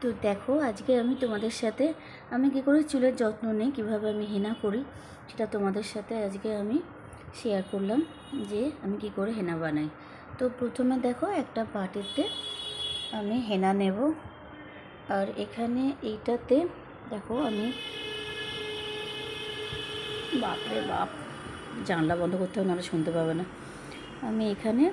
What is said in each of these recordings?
তো দেখো আজকে আমি তোমাদের সাথে আমি কী করে চুলের যত্ন নিই, কীভাবে আমি হেনা করি সেটা তোমাদের সাথে আজকে আমি শেয়ার করলাম যে আমি কী করে হেনা বানাই। তো প্রথমে দেখো একটা বাটিতে আমি হেনা নেব, আর এখানে এইটাতে দেখো আমি বাপরে বাপ জানলা বন্ধ করতে হবে, নাহলে শুনতে পাবে না। আমি এখানে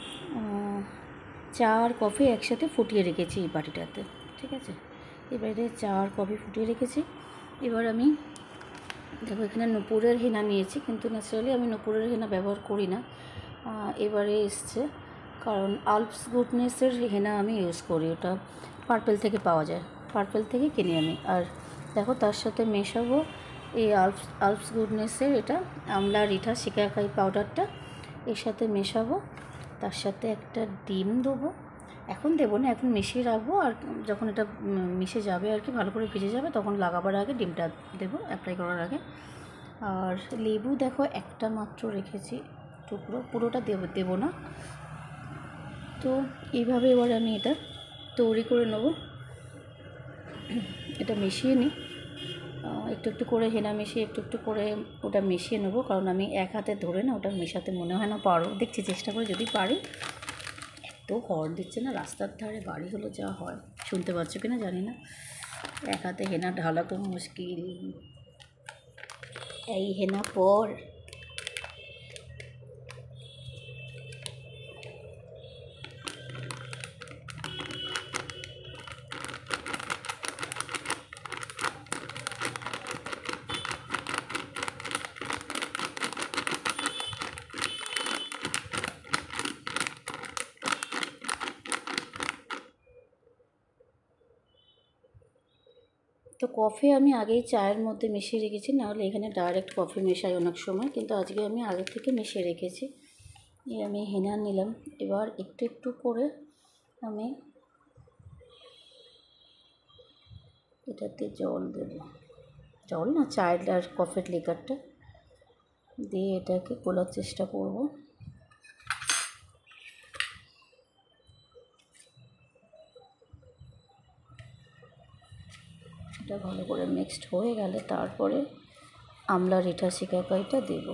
চা আর কফি একসাথে ফুটিয়ে রেখেছি এই বাটিটাতে, ঠিক আছে। এবারে চা আর কফি ফুটিয়ে রেখেছি। এবার আমি দেখো এখানে নূপুরের হেনা নিয়েছি, কিন্তু ন্যাচারালি আমি নূপুরের হেনা ব্যবহার করি না। এবারে এসছে কারণ আলপস গুডনেসের হেনা আমি ইউজ করি, ওটা পার্পেল থেকে পাওয়া যায়, পার্পেল থেকে কিনি আমি। আর দেখো তার সাথে মেশাবো এই আলপস গুডনেসের এটা আমলা রিঠা শিকাকাই পাউডারটা, এর সাথে মেশাবো। তার সাথে একটা ডিম দেবো, এখন দেবো না, এখন মিশিয়ে রাখবো, আর যখন এটা মিশে যাবে আর কি ভালো করে ভিজে যাবে তখন লাগাবার আগে ডিমটা দেবো অ্যাপ্লাই করার আগে। আর লেবু দেখো একটা মাত্র রেখেছি টুকরো, পুরোটা দেবো না। তো এইভাবে এবার আমি এটা তৈরি করে নেব। এটা মিশিয়ে নিই, একটু একটু করে হেনা মিশিয়ে একটু একটু করে ওটা মিশিয়ে নেবো, কারণ আমি এক হাতে ধরে না ওটা মেশাতে মনে হয় না পারো, দেখছি চেষ্টা করে যদি পারি। এত হর্ন দিচ্ছে না, রাস্তার ধারে বাড়ি হলো যা হয়, শুনতে পাচ্ছ কিনা জানি না। এক হাতে হেনা ঢালা খুব মুশকিল, এই হেনা পর তো কফি আমি আগেই চায়ের মধ্যে মিশিয়ে রেখেছি, নাহলে এখানে ডাইরেক্ট কফি মেশাই অনেক সময়, কিন্তু আজকে আমি আগে থেকে মিশিয়ে রেখেছি। এই আমি হেনা নিলাম, এবার একটু একটু করে আমি এটাতে জল দেব, জল না চায়ের আর কফির লিকারটা দিয়ে এটাকে গোলার চেষ্টা করব। এটা ভালো করে মিক্সড হয়ে গেলে তারপরে আমলা রিঠা শিকাকাইটা দেব।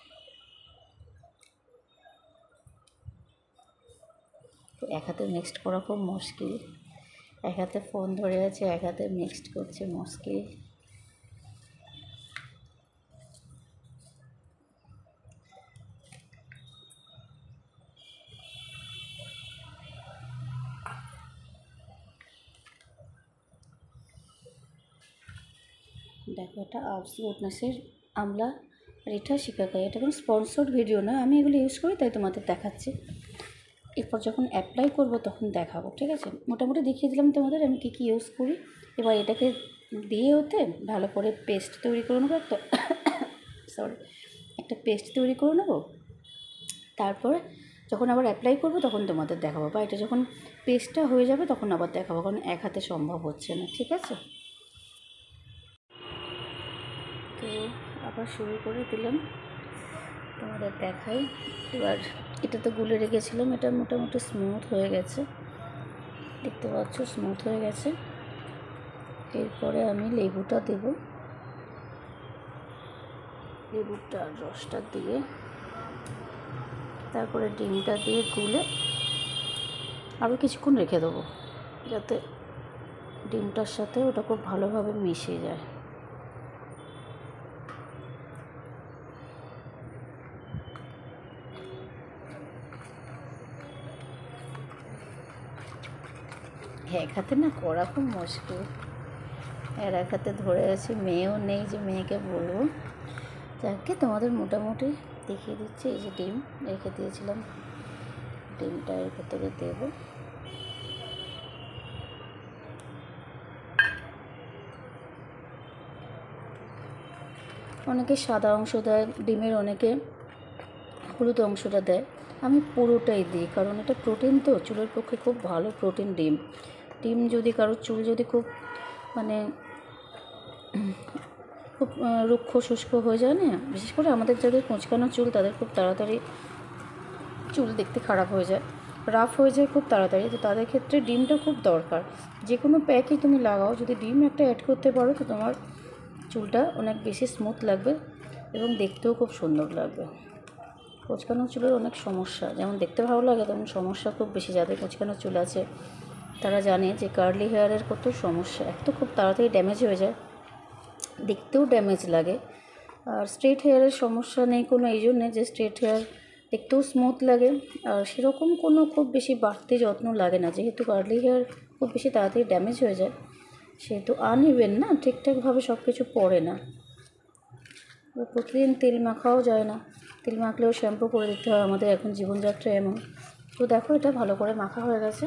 তো এক হাতে মিক্সড করা খুব মুশকিল, এক হাতে ফোন ধরে আছে, এক হাতে মিক্সড করছে, মুশকিল। দেখো এটা আলপস গুডনেসের আমলা রিঠা শিকাকাই, এটা কোনো স্পন্সর্ড ভিডিও না, আমি এগুলো ইউজ করি তাই তোমাদের দেখাচ্ছি। এরপর যখন অ্যাপ্লাই করব তখন দেখাবো, ঠিক আছে। মোটামুটি দেখিয়ে দিলাম তোমাদের আমি কী কী ইউজ করি। এবার এটাকে দিয়ে ওতে ভালো করে পেস্ট তৈরি করে নেবো, একটা সরি একটা পেস্ট তৈরি করে নেবো। তারপরে যখন আবার অ্যাপ্লাই করবো তখন তোমাদের দেখাবো, বা এটা যখন পেস্টটা হয়ে যাবে তখন আবার দেখাবো, কারণ এক হাতে সম্ভব হচ্ছে না, ঠিক আছে। তো আবার শুরু করে দিলাম, তোমাদের দেখাই। এবার এটা তো গুলে রেখেছিলাম, এটা মোটামুটি স্মুথ হয়ে গেছে, দেখতে পাচ্ছ স্মুথ হয়ে গেছে। এরপরে আমি লেবুটা দেব, লেবুটার রসটা দিয়ে তারপরে ডিমটা দিয়ে গুলে আরও কিছুক্ষণ রেখে দেবো, যাতে ডিমটার সাথে ওটা খুব ভালোভাবে মিশে যায়। এক হাতে না করা খুব মুশকিল, আর এক হাতে ধরে আছি, মেয়েও নেই যে মেয়েকে বলবো। যাকে তোমাদের মোটামুটি দেখিয়ে দিচ্ছি, এই যে ডিম রেখে দিয়েছিলাম, ডিমটা এর ভেতরে দেবো। অনেকে সাদা অংশ দেয় ডিমের, অনেকে হলুদ অংশটা দেয়, আমি পুরোটাই দিই, কারণ এটা প্রোটিন, তো চুলের পক্ষে খুব ভালো প্রোটিন ডিম। ডিম যদি কারোর চুল যদি খুব মানে খুব রুক্ষ শুষ্ক হয়ে যায় না, বিশেষ করে আমাদের যাদের কুঁচকানো চুল তাদের খুব তাড়াতাড়ি চুল দেখতে খারাপ হয়ে যায়, রাফ হয়ে যায় খুব তাড়াতাড়ি, তো তাদের ক্ষেত্রে ডিমটা খুব দরকার। যে কোনো প্যাকই তুমি লাগাও, যদি ডিম একটা অ্যাড করতে পারো তো তোমার চুলটা অনেক বেশি স্মুথ লাগবে এবং দেখতেও খুব সুন্দর লাগবে। কোঁচকানো চুলের অনেক সমস্যা, যেমন দেখতে ভালো লাগে তেমন সমস্যা খুব বেশি। যাদের কোঁচকানো চুল আছে তারা জানে যে কার্লি হেয়ারের কত সমস্যা। এক তো খুব তাড়াতাড়ি ড্যামেজ হয়ে যায়, দেখতেও ড্যামেজ লাগে। আর স্ট্রেট হেয়ারের সমস্যা নেই কোনো, এই জন্যে যে স্ট্রেট হেয়ার দেখতেও স্মুথ লাগে আর সেরকম কোনো খুব বেশি বাড়তি যত্ন লাগে না। যেহেতু কার্লি হেয়ার খুব বেশি তাড়াতাড়ি ড্যামেজ হয়ে যায়, সেহেতু আনইভেন না, ঠিকঠাকভাবে সব কিছু পড়ে না। প্রতিদিন তেল মাখাও যায় না, তেল মাখলেও শ্যাম্পু করে দিতে হয়, আমাদের এখন জীবনযাত্রা এমন। তো দেখো এটা ভালো করে মাখা হয়ে গেছে।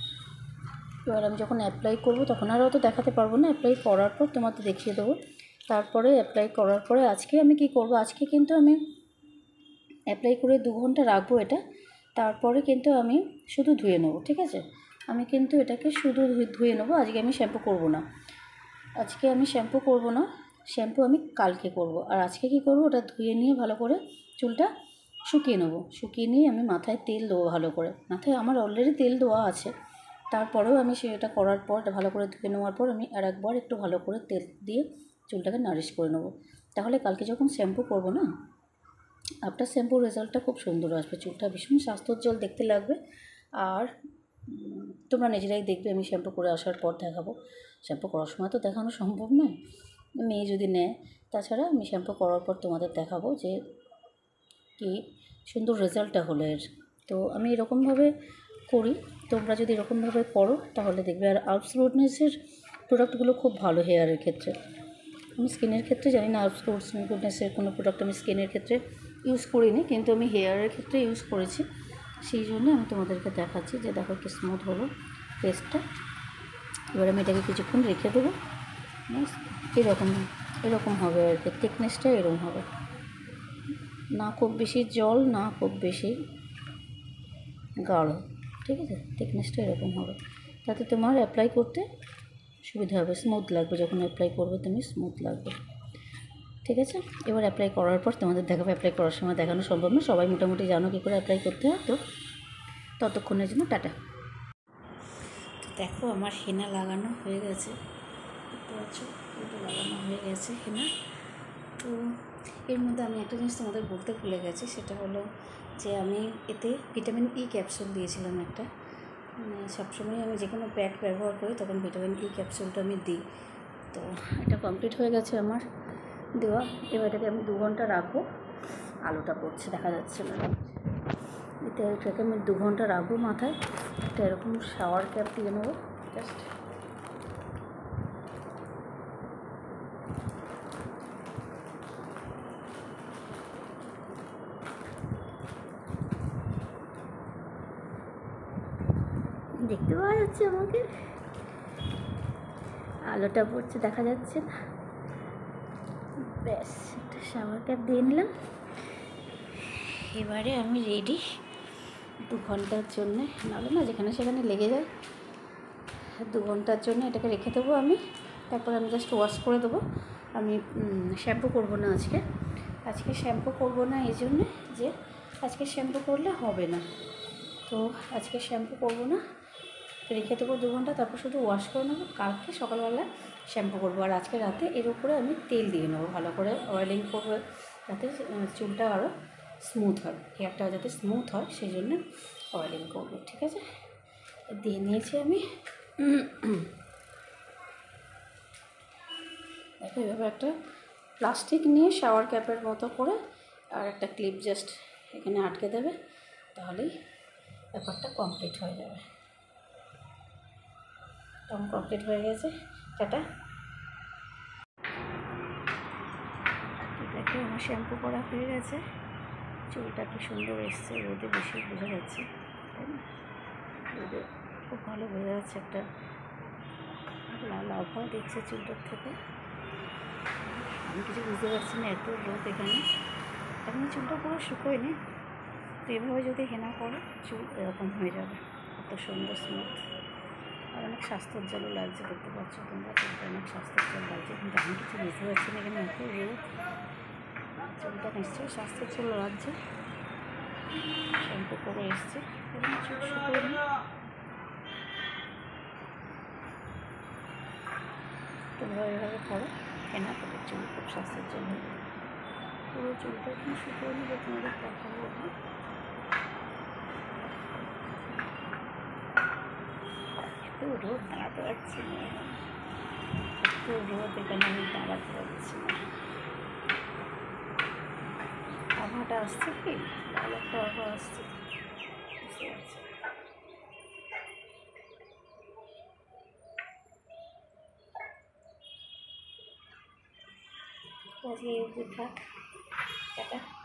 এবার আমি যখন অ্যাপ্লাই করবো তখন আর অত দেখাতে পারবো না, অ্যাপ্লাই করার পর তোমাদের দেখিয়ে দেবো। তারপরে অ্যাপ্লাই করার পরে আজকে আমি কি করব, আজকে কিন্তু আমি অ্যাপ্লাই করে 2 ঘন্টা রাখবো এটা, তারপরে কিন্তু আমি শুধু ধুয়ে নেবো, ঠিক আছে? আমি কিন্তু এটাকে শুধু ধুয়ে নেবো, আজকে আমি শ্যাম্পু করব না। আজকে আমি শ্যাম্পু করব না, শ্যাম্পু আমি কালকে করব। আর আজকে কি করব, ওটা ধুয়ে নিয়ে ভালো করে চুলটা শুকিয়ে নেব। শুকিয়ে নিয়ে আমি মাথায় তেল দেবো ভালো করে। মাথায় আমার অলরেডি তেল দেওয়া আছে, তারপরেও আমি সেটা করার পর ভালো করে ধুয়ে নেওয়ার পর আমি আর একবার একটু ভালো করে তেল দিয়ে চুলটাকে নারিশ করে নেব। তাহলে কালকে যখন শ্যাম্পু করব না, আফটার শ্যাম্পুর রেজাল্টটা খুব সুন্দর আসবে, চুলটা ভীষণ স্বাস্থ্যোজ্জ্বল দেখতে লাগবে। আর তোমরা নিজেরাই দেখবে, আমি শ্যাম্পু করে আসার পর দেখাবো। শ্যাম্পু করার সময় তো দেখানো সম্ভব নয়, মেয়ে যদি নেয়। তাছাড়া আমি শ্যাম্পু করার পর তোমাদের দেখাবো যে কি সুন্দর রেজাল্টটা হলো এর। তো আমি এরকমভাবে করি, তোমরা যদি এরকমভাবে করো তাহলে দেখবে। আর আর্বস গুডনেসের প্রোডাক্টগুলো খুব ভালো হেয়ারের ক্ষেত্রে। আমি স্কিনের ক্ষেত্রে জানি না, আর্বস গুডনেসের কোনো প্রোডাক্ট আমি স্কিনের ক্ষেত্রে ইউজ করিনি, কিন্তু আমি হেয়ারের ক্ষেত্রে ইউজ করেছি। সেই জন্য আমি তোমাদেরকে দেখাচ্ছি যে দেখো কি স্মুথ হলো পেস্টটা। এবার আমি এটাকে কিছুক্ষণ রেখে দেবো। এরকম হবে আর কি, থিকনেসটা এরকম হবে, না খুব বেশি জল না খুব বেশি গাঢ়, ঠিক আছে? থিকনেসটা এরকম হবে, তাতে তোমার অ্যাপ্লাই করতে সুবিধা হবে, স্মুথ লাগবে। যখন অ্যাপ্লাই করবে তুমি স্মুথ লাগবে, ঠিক আছে? এবার অ্যাপ্লাই করার পর তোমাদের দেখাবো। অ্যাপ্লাই করার সময় দেখানো সম্ভব না, সবাই মোটামুটি জানো কী করে অ্যাপ্লাই করতে হয়। তো ততক্ষণের জন্য টাটা। দেখো আমার হেনা লাগানো হয়ে গেছে, দেখতে পাচ্ছ এটা লাগানো হয়ে গেছে হেনা। তো এর মধ্যে আমি একটা জিনিস তোমাদের বলতে ভুলে গেছি, সেটা হলো যে আমি এতে ভিটামিন ই ক্যাপসুল দিয়েছিলাম একটা। মানে সবসময় আমি যে কোনো প্যাক ব্যবহার করি তখন ভিটামিন ই ক্যাপসুলটা আমি দিই। তো এটা কমপ্লিট হয়ে গেছে আমার দেওয়া। এবার এটাকে আমি 2 ঘন্টা রাখবো। আলোটা পড়ছে দেখা যাচ্ছে না, এটাকে আমি 2 ঘন্টা রাখবো মাথায়। একটা এরকম শাওয়ার ক্যাপ দিয়ে নেবো জাস্ট। দেখতে পাওয়া যাচ্ছে আমাকে, আলোটা পড়ছে দেখা যাচ্ছে না। ব্যাস একটা শাওয়ার ক্যাপ দিয়ে নিলাম। এবারে আমি রেডি 2 ঘন্টার জন্যে, নাহলে না যেখানে সেখানে লেগে যায়। 2 ঘন্টার জন্য এটাকে রেখে দেবো আমি, তারপর আমি জাস্ট ওয়াশ করে দেবো। আমি শ্যাম্পু করবো না আজকে শ্যাম্পু করবো না এই জন্যে যে আজকে শ্যাম্পু করলে হবে না। তো আজকে শ্যাম্পু করবো না, রেখে দেবো 2 ঘন্টা, তারপর শুধু ওয়াশ করে নেবো। কালকে সকালবেলা শ্যাম্পু করবো। আর আজকে রাতে এর উপরে আমি তেল দিয়ে নেবো, ভালো করে অয়েলিং করবো, যাতে চুলটা আরও স্মুথ হয়, হেয়ারটা যাতে স্মুথ হয় সেই জন্য অয়েলিং করবো, ঠিক আছে? দিয়ে নিয়েছি আমি। দেখো এভাবে একটা প্লাস্টিক নিয়ে শাওয়ার ক্যাপের মতো করে আর একটা ক্লিপ জাস্ট এখানে আটকে দেবে, তাহলেই ব্যাপারটা কমপ্লিট হয়ে যাবে। কমপ্লিট হয়ে গেছে, টাটা। দেখো আমার শ্যাম্পু করা হয়ে গেছে, চুলটা কি সুন্দর এসছে, রোদে বেশি বোঝা যাচ্ছে, তাই না? রোদে খুব ভালো বোঝা যাচ্ছে, একটা লাল আবহাওয়া দিচ্ছে চুলটার থেকে। আমি কিছু বুঝতে পারছি না, এত রোদ এখানে। এখন চুলটা পুরো শুকোয়নি, তো এভাবে যদি হেনা করো চুল এরকম হয়ে যাবে, কত সুন্দর স্মুথ আর অনেক স্বাস্থ্যোজ্জ্বলও লাগছে। দেখতে পাচ্ছ তোমরা, চুলটা অনেক স্বাস্থ্যোজ্জ্বল লাগছে, কিন্তু আমি কিছু বুঝতে পারছি না এখানে এত রোদ। চুলটা নিশ্চয়ই স্বাস্থ্যোজ্জ্বল লাগছে। শ্যাম্পু করে এসছি, চুল শুকিয়ে নিই। তোমরা এভাবে করো, হেনা করে চুল খুব স্বাস্থ্যের জন্য। পুরো চুলটা একটু শুকিয়ে নিলে তোমাদের কথা বলবো। একটু রোদ দাঁড়াতে পারছি না, একটু রোদ এখানে আমি দাঁড়াতে পারছি না। আবহাওয়াটা আসছে কি, ভালো একটা আবহাওয়া আসছে, বুঝতে পারছি। আজকে এই অবধি থাক, টাটা।